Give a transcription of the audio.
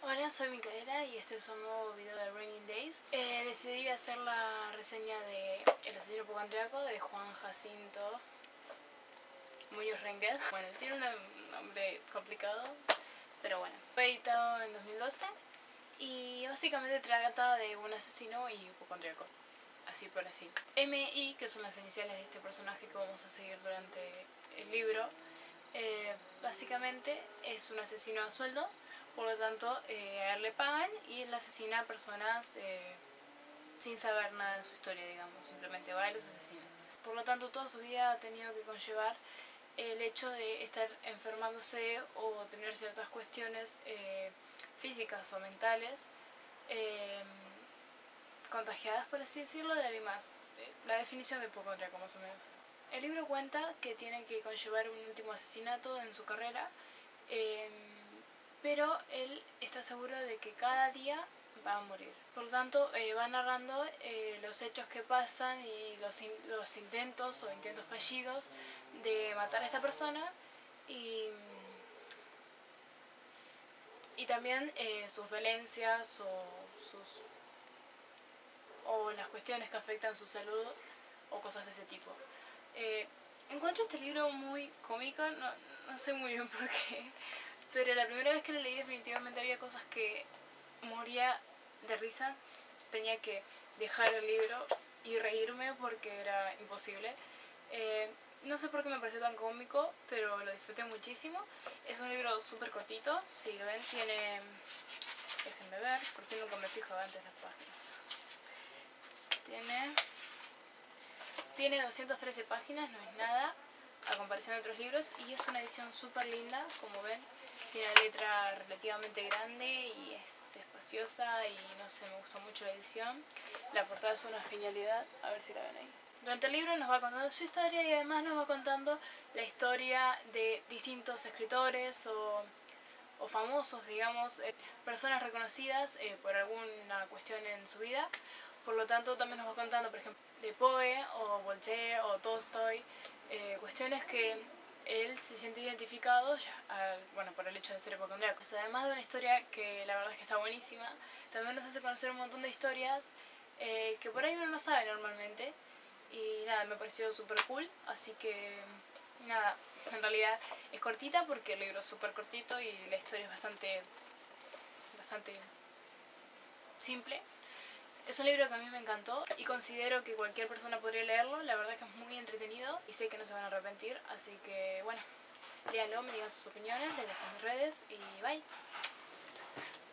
Hola, soy Micaela y este es un nuevo video de Raining Days. Decidí hacer la reseña de El asesino hipocondríaco de Juan Jacinto Muñoz Rengel. Bueno, tiene un nombre complicado, pero bueno. Fue editado en 2012 y básicamente trata de un asesino y hipocondríaco, así por así. M.I., que son las iniciales de este personaje que vamos a seguir durante el libro, básicamente es un asesino a sueldo. Por lo tanto, a él le pagan y él asesina a personas sin saber nada de su historia, digamos. Simplemente va y los asesina. Por lo tanto, toda su vida ha tenido que conllevar el hecho de estar enfermándose o tener ciertas cuestiones físicas o mentales contagiadas, por así decirlo, de alguien más. La definición de hipocondríaco, más o menos. El libro cuenta que tiene que conllevar un último asesinato en su carrera, pero él está seguro de que cada día va a morir. Por lo tanto, va narrando los hechos que pasan y los intentos o intentos fallidos de matar a esta persona y también sus dolencias o las cuestiones que afectan su salud o cosas de ese tipo. Encuentro este libro muy cómico, no sé muy bien por qué, pero la primera vez que lo leí definitivamente había cosas que moría de risa. Tenía que dejar el libro y reírme porque era imposible. No sé por qué me pareció tan cómico, pero lo disfruté muchísimo. Es un libro súper cortito, si lo ven tiene... Déjenme ver, porque nunca me fijaba antes las páginas. Tiene 213 páginas, no es nada a comparación de otros libros, y es una edición súper linda, como ven. Tiene una letra relativamente grande y es espaciosa y no sé, me gustó mucho la edición. La portada es una genialidad, a ver si la ven ahí. Durante el libro nos va contando su historia y además nos va contando la historia de distintos escritores o famosos, digamos, personas reconocidas por alguna cuestión en su vida. Por lo tanto, también nos va contando, por ejemplo, de Poe o Voltaire o Tolstoy, cuestiones que él se siente identificado bueno, por el hecho de ser hipocondríaco. Además de una historia que la verdad es que está buenísima, también nos hace conocer un montón de historias que por ahí uno no sabe normalmente. Y nada, me pareció súper cool, así que nada, en realidad es cortita porque el libro es súper cortito y la historia es bastante simple. Es un libro que a mí me encantó y considero que cualquier persona podría leerlo. La verdad es que es muy entretenido y sé que no se van a arrepentir, así que bueno, léanlo, me digan sus opiniones, les dejo mis redes y bye.